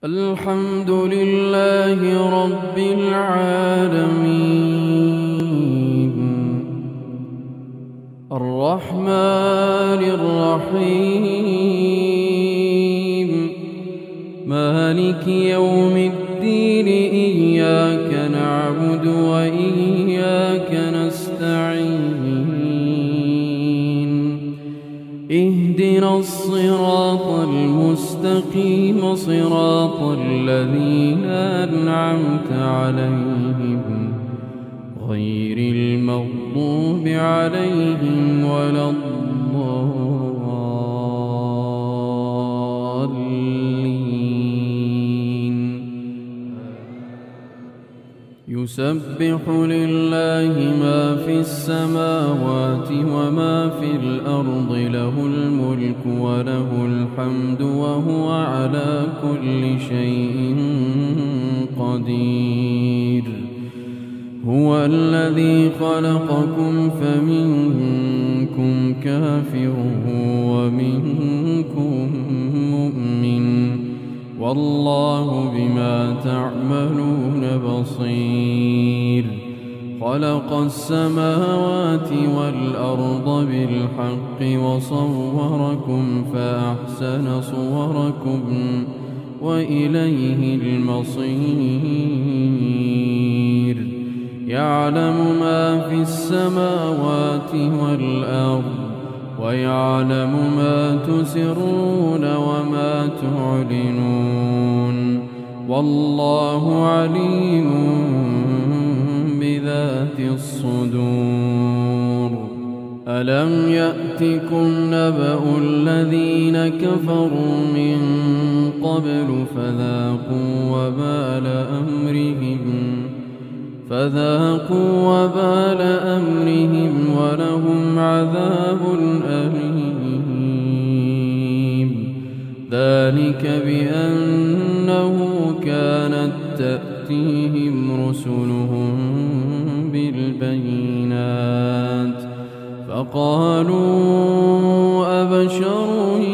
الحمد لله رب العالمين الرحمن الرحيم مالك يوم الدين إياك نعبد وإياك نستعين اهدنا الصراط المستقيم صراط الذين أنعمت عليهم غير المغضوب عليهم ولا الضالين. يسبح لله ما في السماوات وما في الأرض له الملك وله الحمد وهو على كل شيء قدير. هو الذي خلقكم فمنكم كافر ومنكم مؤمن والله بما تعملون بصير. خلق السماوات والأرض بالحق وصوركم فأحسن صوركم وإليه المصير. يعلم ما في السماوات والأرض ويعلم ما تسرون وما تعلنون والله عليم بذات الصدور. ألم يأتكم نبأ الذين كفروا من قبل فذاقوا وبال أمرهم ولهم عذاب أليم. ذلك بأنه كانت تأتيهم رسلهم بالبينات فقالوا أبشر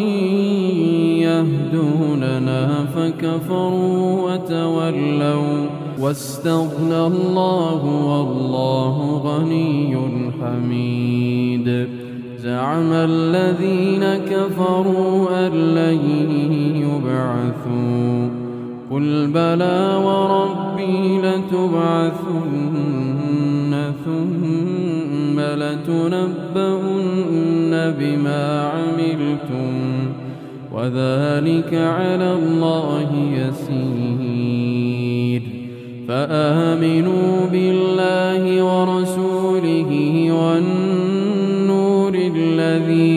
يهدوننا فكفروا وتولوا واستغنى الله والله غني حميد. زعم الذين كفروا أن لن يبعثوا قل بلى وربي لتبعثن ثم لتنبؤن بما عملتم وذلك على الله يسير. فآمنوا بالله ورسوله والنور الذي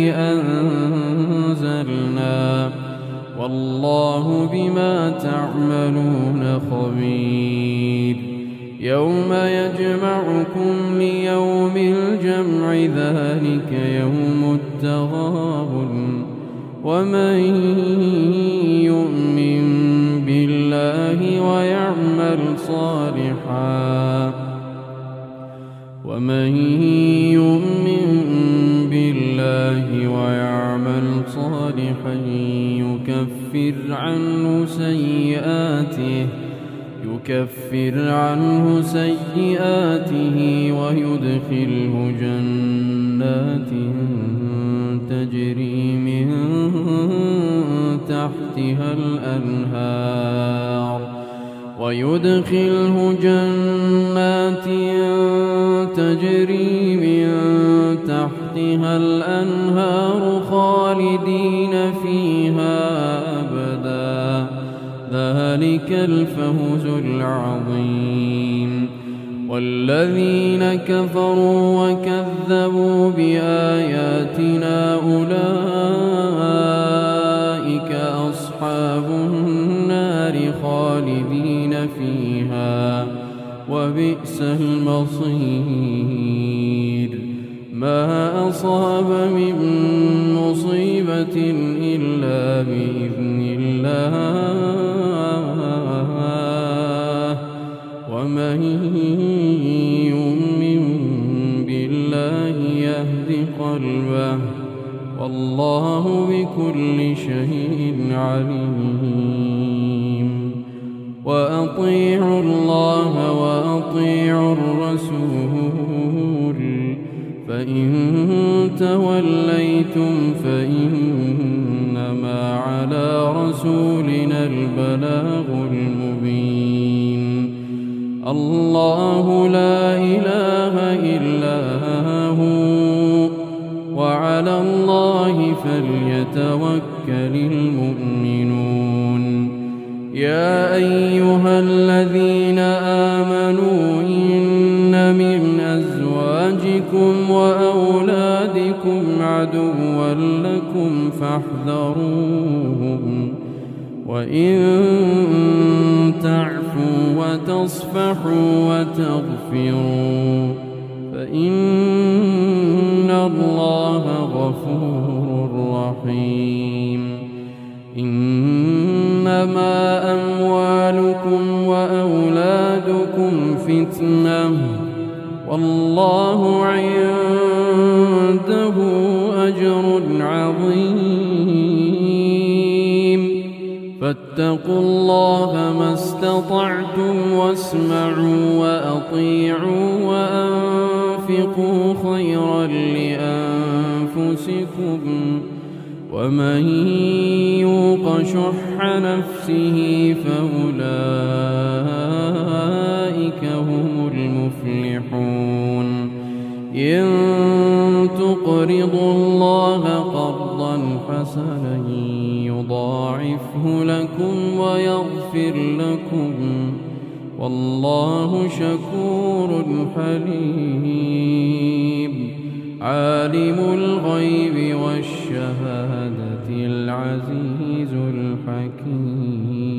أنزلنا والله بما تعملون خبير. يوم يجمعكم ليوم الجمع ذلك يوم التغابن. ومن يؤمن بالله ويعمل صالحا يكفر عنه سيئاته ويدخله جنات تجري من تحتها الأنهار خالدين فيها أبدا. ذلك الفوز العظيم. والذين كفروا وكذبوا بآياتنا أولئك أصحاب النار خالدين فيها وبئس المصير. ما أصاب من مصيبة إلا بإذن الله ومن يؤمن بالله يهد قلبه والله بكل شيء عليم. فإن توليتم فإنما على رسولنا البلاغ المبين. الله لا إله إلا هو وعلى الله فليتوكل المؤمنون. يا أيها الذين آمنوا إن من أزواجكم وأولادكم عدوا لكم فاحذروهم وإن تعفوا وتصفحوا وتغفروا فإن الله غفور رحيم. إنما أموالكم وأولادكم فتنة والله عنده أجر عظيم. فاتقوا الله ما استطعتم واسمعوا وأطيعوا وأنفقوا خيرا لأنفسكم ومن يوق شح نفسه فأولئك هم المفلحون. إن تقرضوا الله قرضا حسنا يضاعفه لكم ويغفر لكم والله شكور حليم. عالم الغيب والشهادة العزيز الحكيم.